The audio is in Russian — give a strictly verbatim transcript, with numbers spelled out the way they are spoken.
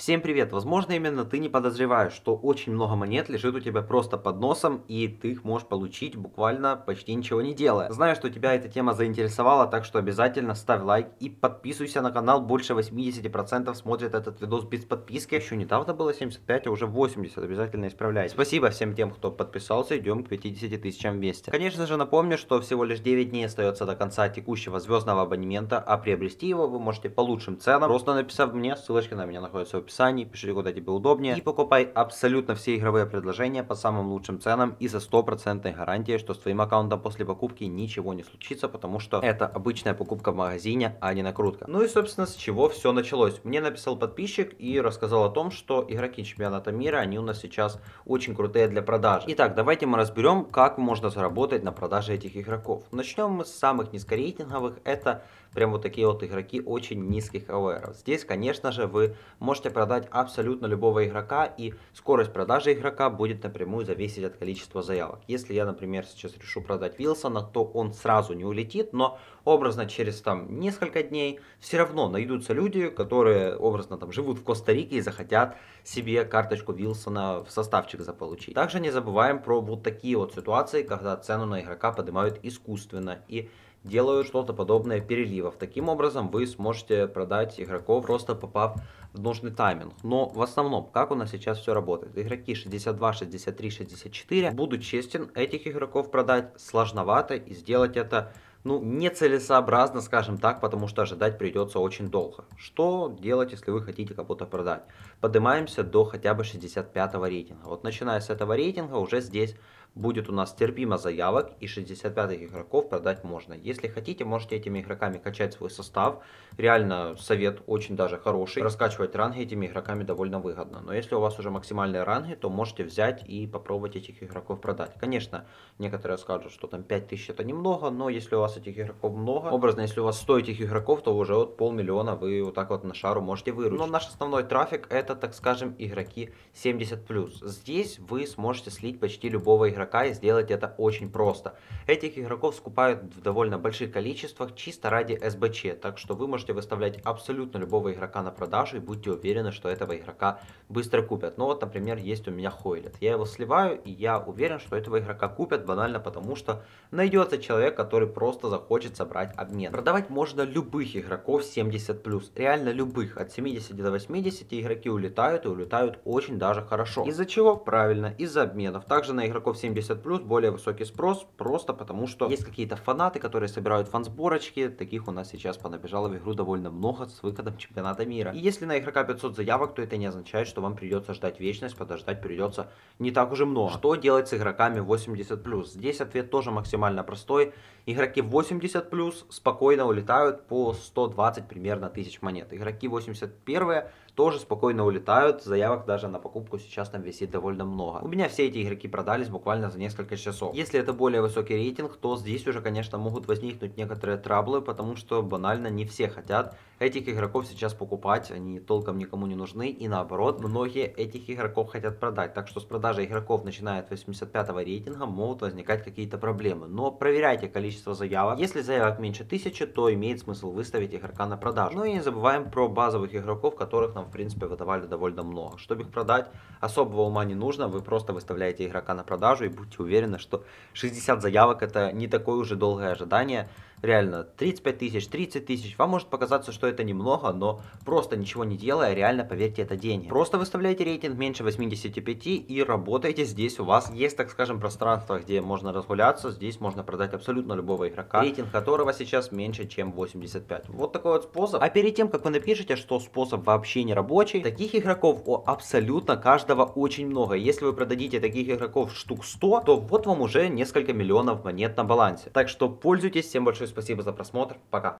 Всем привет! Возможно, именно ты не подозреваешь, что очень много монет лежит у тебя просто под носом, и ты их можешь получить буквально почти ничего не делая. Знаю, что тебя эта тема заинтересовала, так что обязательно ставь лайк и подписывайся на канал. Больше восьмидесяти процентов смотрят этот видос без подписки. Еще недавно было семьдесят пять, а уже восемьдесят. Обязательно исправляй. Спасибо всем тем, кто подписался. Идем к пятидесяти тысячам вместе. Конечно же, напомню, что всего лишь девять дней остается до конца текущего звездного абонемента, а приобрести его вы можете по лучшим ценам, просто написав мне, ссылочка на меня находится в описании, пишите куда тебе удобнее и покупай абсолютно все игровые предложения по самым лучшим ценам и за стопроцентной гарантией, что с твоим аккаунтом после покупки ничего не случится, потому что это обычная покупка в магазине, а не накрутка. Ну и собственно с чего все началось. Мне написал подписчик и рассказал о том, что игроки чемпионата мира, они у нас сейчас очень крутые для продажи. Итак, давайте мы разберем, как можно заработать на продаже этих игроков. Начнем мы с самых низкорейтинговых, это прям вот такие вот игроки очень низких АОРов. Здесь, конечно же, вы можете продать абсолютно любого игрока, и скорость продажи игрока будет напрямую зависеть от количества заявок. Если я, например, сейчас решу продать Вилсона, то он сразу не улетит, но образно через там несколько дней все равно найдутся люди, которые образно там живут в Коста-Рике и захотят себе карточку Вилсона в составчик заполучить. Также не забываем про вот такие вот ситуации, когда цену на игрока поднимают искусственно и делают что-то подобное переливов. Таким образом вы сможете продать игроков, просто попав в нужный тайминг. Но в основном, как у нас сейчас все работает? Игроки шестьдесят два, шестьдесят три, шестьдесят четыре. Буду честен, этих игроков продать сложновато, и сделать это ну, нецелесообразно, скажем так, потому что ожидать придется очень долго. Что делать, если вы хотите кого-то продать? Поднимаемся до хотя бы шестьдесят пятого рейтинга. Вот начиная с этого рейтинга уже здесь будет у нас терпимо заявок, и шестьдесят пятых игроков продать можно. Если хотите, можете этими игроками качать свой состав. Реально совет очень даже хороший. Раскачивать ранги этими игроками довольно выгодно. Но если у вас уже максимальные ранги, то можете взять и попробовать этих игроков продать. Конечно, некоторые скажут, что там пять тысяч это немного, но если у вас этих игроков много, образно, если у вас сто этих игроков, то уже вот полмиллиона вы вот так вот на шару можете выручить. Но наш основной трафик это, так скажем, игроки семьдесят плюс. Здесь вы сможете слить почти любого игрока, и сделать это очень просто. Этих игроков скупают в довольно больших количествах чисто ради эс бэ че, так что вы можете выставлять абсолютно любого игрока на продажу и будьте уверены, что этого игрока быстро купят. Ну вот, например, есть у меня Хойлет. Я его сливаю, и я уверен, что этого игрока купят, банально потому, что найдется человек, который просто захочет собрать обмен. Продавать можно любых игроков семьдесят плюс, реально любых, от семидесяти до восьмидесяти игроки улетают и улетают очень даже хорошо. Из-за чего? Правильно, из-за обменов. Также на игроков семьдесят плюс более высокий спрос, просто потому что есть какие-то фанаты, которые собирают фан-сборочки, таких у нас сейчас понабежало в игру довольно много с выходом чемпионата мира. И если на игрока пятьсот заявок, то это не означает, что вам придется ждать вечность, подождать придется не так уже много. Что делать с игроками восемьдесят плюс? Здесь ответ тоже максимально простой. Игроки восемьдесят плюс спокойно улетают по сто двадцать примерно тысяч монет. Игроки восемьдесят один тоже спокойно улетают, заявок даже на покупку сейчас там висит довольно много. У меня все эти игроки продались буквально за несколько часов. Если это более высокий рейтинг, то здесь уже, конечно, могут возникнуть некоторые траблы, потому что банально не все хотят этих игроков сейчас покупать, они толком никому не нужны, и наоборот, многие этих игроков хотят продать. Так что с продажей игроков, начиная от восемьдесят пятого рейтинга, могут возникать какие-то проблемы. Но проверяйте количество заявок. Если заявок меньше тысячи, то имеет смысл выставить игрока на продажу. Ну и не забываем про базовых игроков, которых нам в принципе выдавали довольно много. Чтобы их продать, особого ума не нужно, вы просто выставляете игрока на продажу и будьте уверены, что шестьдесят заявок это не такое уже долгое ожидание. Реально, тридцать пять тысяч, тридцать тысяч, вам может показаться, что это немного, но просто ничего не делая, реально, поверьте, это деньги. Просто выставляйте рейтинг меньше восьмидесяти пяти и работайте. Здесь у вас есть, так скажем, пространство, где можно разгуляться, здесь можно продать абсолютно любого игрока, рейтинг которого сейчас меньше, чем восемьдесят пять. Вот такой вот способ. А перед тем, как вы напишете, что способ вообще не рабочий, таких игроков у абсолютно каждого очень много. Если вы продадите таких игроков штук сто, то вот вам уже несколько миллионов монет на балансе. Так что пользуйтесь, всем большое спасибо за просмотр, пока.